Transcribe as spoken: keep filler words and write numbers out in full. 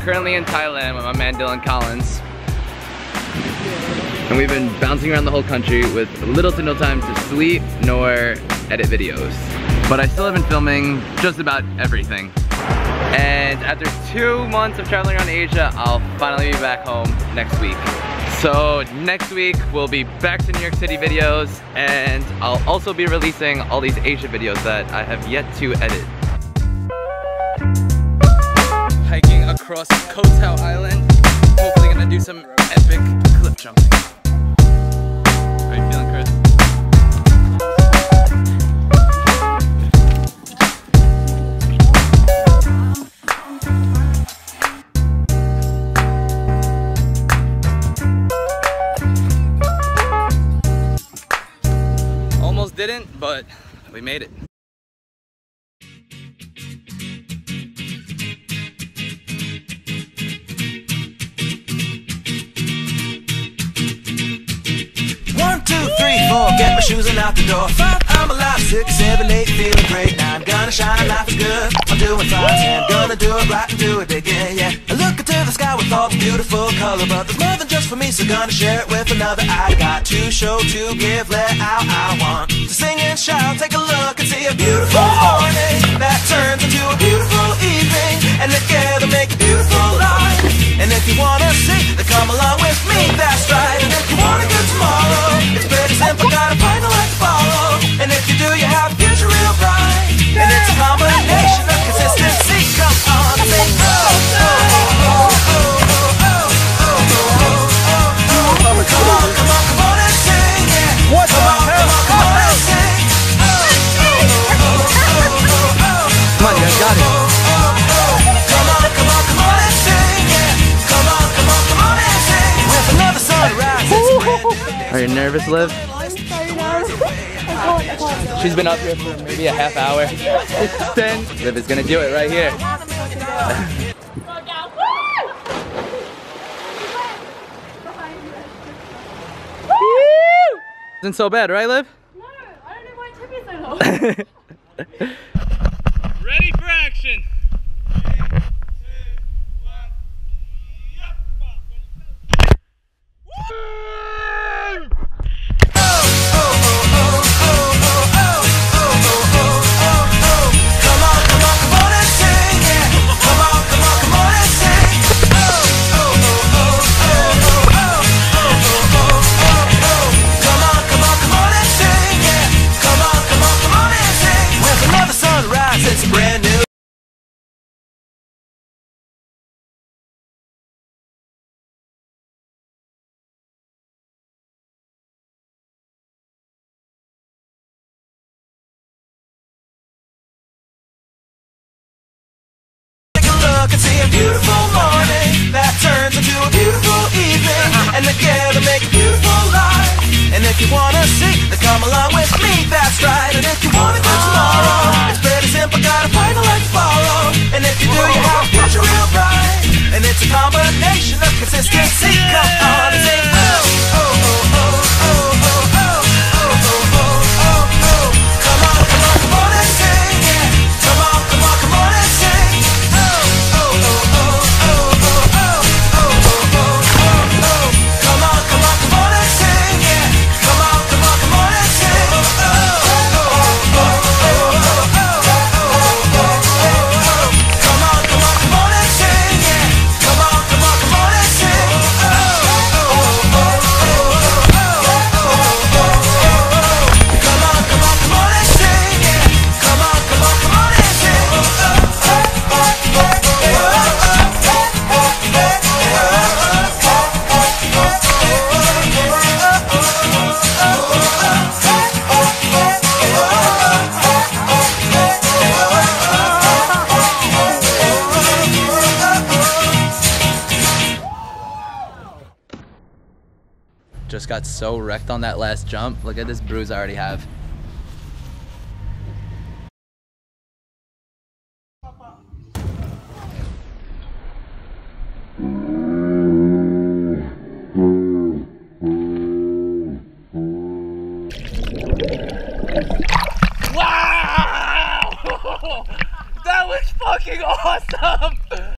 currently in Thailand with my man Dylan Collins. And we've been bouncing around the whole country with little to no time to sleep nor edit videos. But I still have been filming just about everything. And after two months of traveling around Asia, I'll finally be back home next week. So next week we'll be back to New York City videos, and I'll also be releasing all these Asia videos that I have yet to edit. Hiking across Koh Tao Island, hopefully gonna do some epic cliff jumping. How are you feeling, Chris? Almost didn't, but we made it. One, two, three, four, get my shoes and out the door. Five, I'm alive. Six, seven, eight, feeling great. Nine, gonna shine, life is good. I'm doing fine. Ten, gonna do it right and do it again, yeah. I look into the sky with all the beautiful color, but there's more than just for me, so gonna share it with another. I got to show, to give, let out. I want to sing and shout. Take a look and see a beautiful morning that turns into a beautiful evening, and together make a beautiful life. And if you wanna see, then come along with me, that's right. And if you want a good tomorrow, it's pretty simple, got a final life to follow. And if you do, you have a future real bright. And it's a combination of consistency. Come on, sing. Oh, oh, oh, oh, oh, oh, oh, oh. Come on, come on, come on and sing, yeah. What the hell? Come on and sing. Oh, oh, oh, oh, oh, oh. Come on, you guys got it. Come on, come on, come on and sing, yeah. Come on, come on, come on and sing. With another sunrise, it's a brand new day. Are you nervous, Liv? I can't. She's been up here for maybe a half hour. Then Liv is gonna do it right here. Isn't so bad, right, Liv? No, I don't know why it took me so long. Ready for action. Can see a beautiful morning that turns into a beautiful evening, and together make a beautiful life. And if you wanna see, then come along with me, that's right. And if you want a good tomorrow, it's pretty simple, got a final life to follow. And if you do, you have a future real bright. And it's a combination of consistency. Come on and sing. Oh, oh, oh, oh, oh, oh, oh, oh, oh, oh, oh. Come on, come on, come on and sing, yeah. Come on, come on, come on and sing. Just got so wrecked on that last jump. Look at this bruise I already have. Wow! That was fucking awesome!